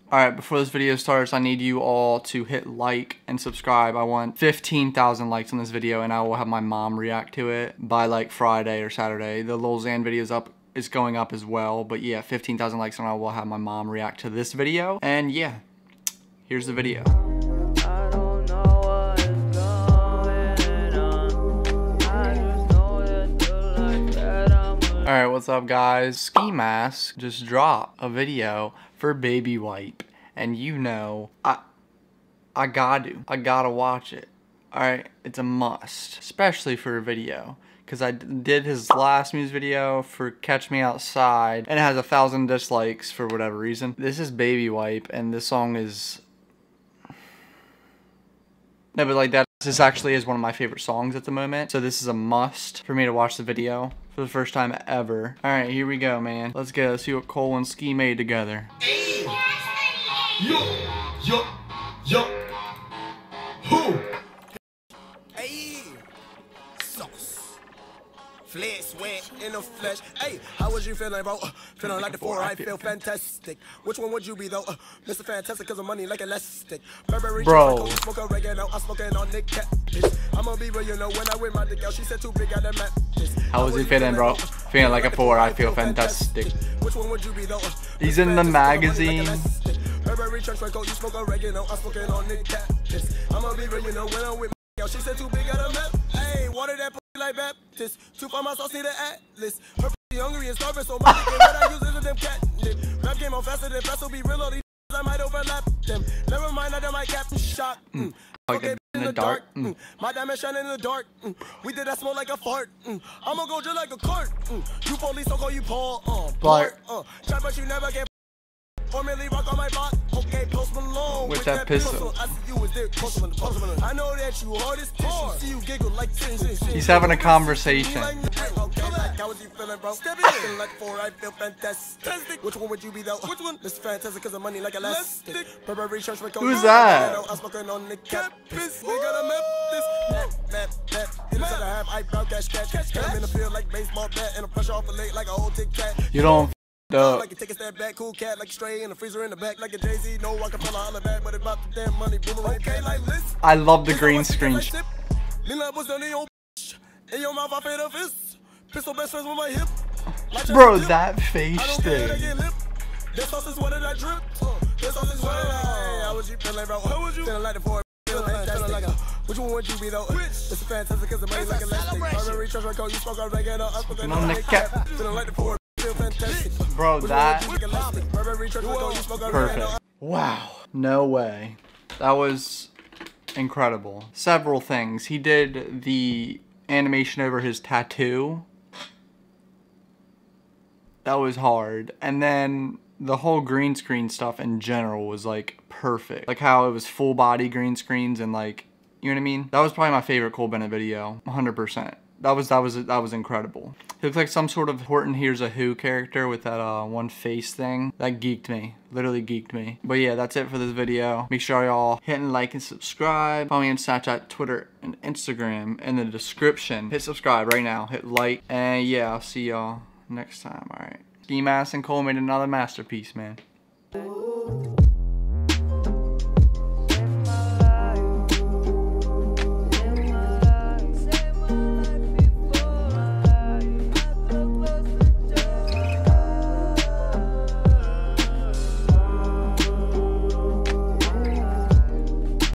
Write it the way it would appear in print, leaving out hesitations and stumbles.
Alright, before this video starts, I need you all to hit like and subscribe. I want 15,000 likes on this video, and I will have my mom react to it by like Friday or Saturday. The Lil Xan video is going up as well, but yeah, 15,000 likes and I will have my mom react to this video. And yeah, here's the video. Alright, what's up guys? Ski Mask just dropped a video for Baby Wipe, and you know, I gotta watch it. Alright, it's a must, especially for a video, because I did his last music video for Catch Me Outside, and it has 1,000 dislikes for whatever reason. This is Baby Wipe, and this song is... No, but like that, this actually is one of my favorite songs at the moment, so this is a must for me to watch the video for the first time ever. Alright, here we go, man. Let's go see what Cole and Ski made together. Hey. Yo, who? Hey, sauce, flesh, sweat in the flesh. Hey, how was you feeling, bro? Feeling like the four, I feel fantastic. Which one would you be, though? Mr. Fantastic, cause of money like elastic. Bro. Smoke oregano, I'm smoking on Nick Cat. I'ma be real, you know, when I win my dick out, she said too big, I done met. How was he feeling, bro? Feeling like a 4, I feel fantastic. Which one would you be, though? He's in the magazine. Burberry trench coat, you smoke oregano, I'm smoking on Nick Cat. I'ma be real, you know, when I'm with my girl, she said too big, I done met. Hey, water that pussy like Baptist. Too far my sauce, need an atlas. Her pussy hungry and starving, so my dick what I use is a damn catnip. Rap game on faster than fast, so be real, all these I might overlap them. Never mind, I done my captain shot. Okay, in the dark. My diamond shining in the dark. We did that smoke like a fart. I'ma go just like a cart. You police, don't call you Paul. Bart. Try, but you never get. Formerly rock on my bot. Okay, Post Malone with that pistol. I see you was there. I know that you hard as tar. See you giggle like He's having a conversation. How was you feeling, bro? Feeling like 4, I feel fantastic. Which one would you be, though? Which one? Mr. Fantastic, cause of money like elastic. Burberry church for who's that? I'm smoking on the campus. We got a map this. It looks like I have eyebrow catch. I'm in the field like baseball bat, and a pressure off a leg like a old Tic Tac. You don't up. Like you take a step back, cool cat, like stray in the freezer in the back, like a Jay-Z. No, I can follow all of that, but about the damn money, boomerang. Okay, like this. I love the green screen. In your mouth, I fade a fist. Pistol best friends with my hip. Bro, that face thing. This sauce is what did I drip? This sauce is what did I. How was you feeling, bro? How was you feeling like the 4? Feeling like a. Which one would you be, though? It's fantastic because the money like elastic. Burberry church record, you smoke oregano. I'm smoking on the cap. Feeling like the 4. Bro, that perfect. Wow, no way. That was incredible. Several things. He did the animation over his tattoo. That was hard. And then the whole green screen stuff in general was like perfect. Like how it was full body green screens and like, you know what I mean? That was probably my favorite Cole Bennett video, 100%. That was incredible. He looks like some sort of Horton Hears a Who character with that one face thing. That geeked me. Literally geeked me. But yeah, that's it for this video. Make sure y'all hit like and subscribe. Follow me on Snapchat, Twitter, and Instagram in the description. Hit subscribe right now. Hit like. And yeah, I'll see y'all next time. Alright. Ski Mask and Cole made another masterpiece, man.